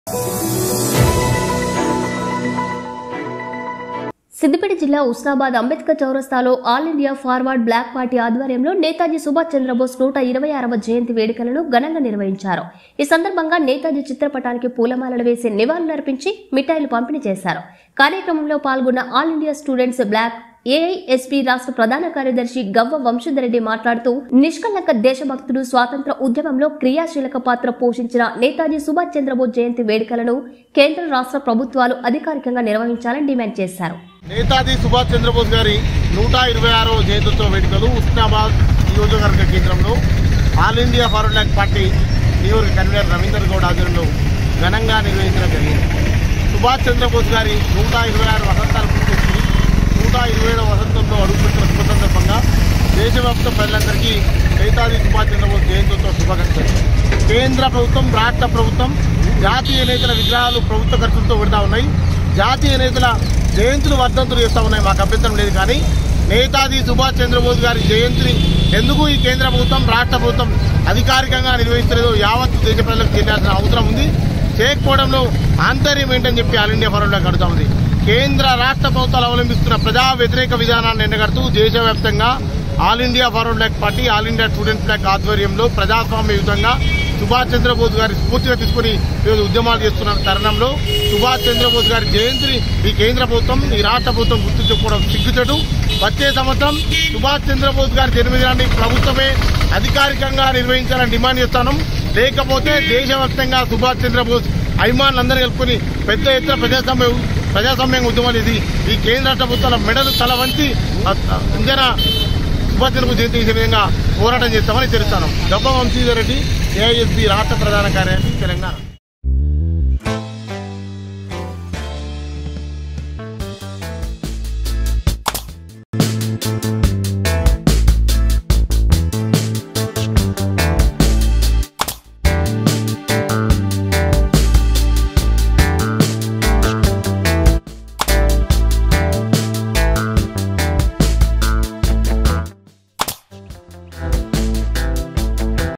సిద్దిపేట జిల్లా ఉస్నాబాద్ అంబేద్కర్ చౌరస్తాలో All India Forward Bloc party ఆధ్వర్యంలో నేతాజీ సుభాష్ చంద్రబోస్ 126వ జయంతి వేడుకలను ఘనంగా నిర్వహించారు. ఈ సందర్భంగా నేతాజీ చిత్రపటానికి పూలమాలలు వేసి నివాళులర్పించి మిఠాయిలు పంపిణీ చేశారు. కార్యక్రమంలో పాల్గొన్న All India Students Bloc AISB రాష్ట్ర ప్రధాన కార్యదర్శి గవ్వ వంశధరెడ్డి మాట్లాడుతూ నిష్కలంక దేశభక్తుడు స్వాతంత్ర ఉద్యమంలో క్రియాశీలక పాత్ర పోషించిన నేతాజీ సుభాష్ చంద్రబోస్ జయంతి వేడుకలను కేంద్ర రాష్ట్ర ప్రభుత్వాలు అధికారికంగా నిర్వహించాలని డిమాండ్ చేశారు. నేతాజీ సుభాష్ చంద్రబోస్ గారి 126వ జయంత్యోత్సవ వేడుకలు ఉస్నాబాద్ నియోజకవర్గ కేంద్రంలో All India Forward Bloc party నియోజక కన్వీనర్ రవీందర్ గౌడ్ ఆధ్వర్యంలో ఘనంగా నిర్వహించడం జరిగింది. సుభాష్ చంద్రబోస్ గారి 126 వసంతాలు పూర్తి 127వ వసంతంలో అడుగుపెట్టిన శుభ సందర్భంగా దేశవ్యాప్త ప్రజలందరికీ నేతాజీ సుభాష్ చంద్రబోస్ జయంత్యోత్సవ శుభాకాంక్షలు. కేంద్ర ప్రభుత్వం, రాష్ట్ర ప్రభుత్వం జాతీయ నేతల విగ్రహాలు ప్రభుత్వ ఖర్చులతో పెడతా ఉన్నాయి. జాతీయ నేతల జయంతులు వర్ధంతులు చేస్తూ ఉన్నాయి. మాకు అభ్యంతరం లేదు. కానీ నేతాజీ సుభాష్ చంద్రబోస్ గారి జయంతిని ఎందుకు ఈ కేంద్ర ప్రభుత్వం, రాష్ట్ర ప్రభుత్వం అధికారికంగా నిర్వహించలేదో యావత్ దేశ ప్రజలకు తెలియాల్సిన అవసరం ఉంది. చేయకపోవడంలో ఆంతర్యం ఏంటని చెప్పి ఆల్ ఇండియా ఫార్వర్డ్ బ్లాక్ అడుగుతా ఉంది. కేంద్ర రాష్ట్ర ప్రభుత్వాలు అవలంబిస్తున్న ప్రజా వ్యతిరేక విధానాన్ని ఎండగడుతూ దేశవ్యాప్తంగా All India Forward Bloc party, All India Students Bloc ఆధ్వర్యంలో ప్రజాస్వామ్యయుతంగా సుభాష్ చంద్రబోస్ గారి స్ఫూర్తిగా తీసుకుని ఈరోజు ఉద్యమాలు చేస్తున్న తరుణంలో సుభాష్ చంద్రబోస్ గారి జయంతిని ఈ కేంద్ర ప్రభుత్వం, ఈ రాష్ట్ర ప్రభుత్వం గుర్తించుకోవడం సిగ్గుచేటు. వచ్చే సంవత్సరం సుభాష్ చంద్రబోస్ గారి జన్మదినాన్ని ప్రభుత్వమే అధికారికంగా నిర్వహించాలని డిమాండ్ చేస్తాను. లేకపోతే దేశవ్యాప్తంగా సుభాష్ చంద్రబోస్ అభిమానులందరూ కలుపుకొని పెద్ద ఎత్తున ప్రజాస్వామ్యంగా ఉద్యమాలు చేసి ఈ కేంద్ర రాష్ట్ర ప్రభుత్వాల మెడలు తల వంచి ఇంజన సుభాష్ చంద్రబోస్ జయంతి చేసే విధంగా పోరాటం చేస్తామని తెలుస్తాను. గవ్వ వంశధరెడ్డి, ఏఐఎస్పీ రాష్ట్ర ప్రధాన కార్యదర్శి, తెలంగాణ.